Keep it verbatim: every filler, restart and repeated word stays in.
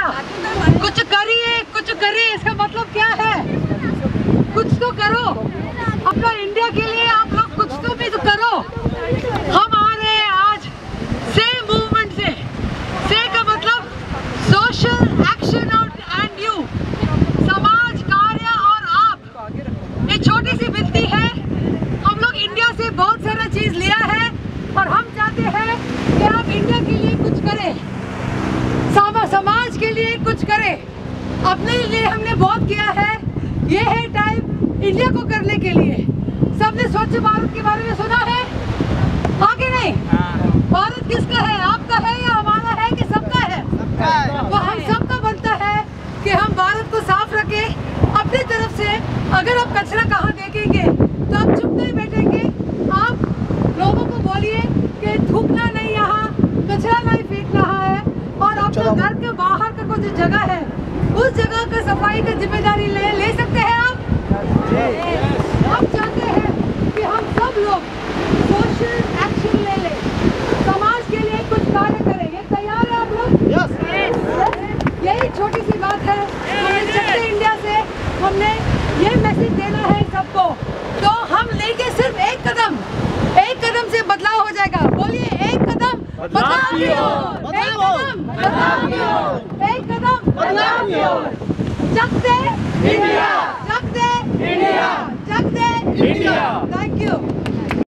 India, कुछ करिए, कुछ करिए, इसका मतलब क्या है? कुछ तो करो अपना इंडिया के लिए, आप लोग कुछ तो भी तो करो। हम आ रहे हैं आज से मूवमेंट से, से का मतलब सोशल एक्शन एंड यू, समाज, कार्य और आप। ये छोटी सी विनती है, हम लोग इंडिया से बहुत सारा चीज लिया है और हम चाहते हैं कि आप इंडिया के लिए कुछ करें, समाज के लिए कुछ करें, अपने लिए हमने बहुत किया है। ये है टाइम इंडिया को करने के लिए। सबने स्वच्छ भारत के बारे में सुना है, हाँ कि नहीं? भारत किसका है? आपका है या हमारा है कि सबका है? तो हम सबका बनता है कि हम भारत को साफ रखें अपनी तरफ से। अगर आप कचरा कहाँ देखेंगे तो आप चुप नहीं बैठेंगे, आप लोगों को बोलिए कि थूकना नहीं, यहाँ कचरा नहीं फेंकना है, और अपने घर के बाहर का कोई जो जगह है उस जगह का सफाई का जिम्मेदारी ले ले सकते हैं आप। हम चाहते हैं कि हम सब लोग सोशल एक्शन ले लें, समाज के लिए कुछ कार्य करें। ये तैयार है आप लोग? yes. यही छोटी सी बात है, हमने चक्कर इंडिया से हमने ये मैसेज देना है सबको। तो हम लेके सिर्फ एक कदम, एक कदम से बदलाव हो जाएगा। बोलिए, एक कदम बदलाव की ओर, एक कदम बदलाव की ओर, एक कदम बदलाव की ओर। जग दे इंडिया, जग दे इंडिया, जग दे इंडिया। Thank you.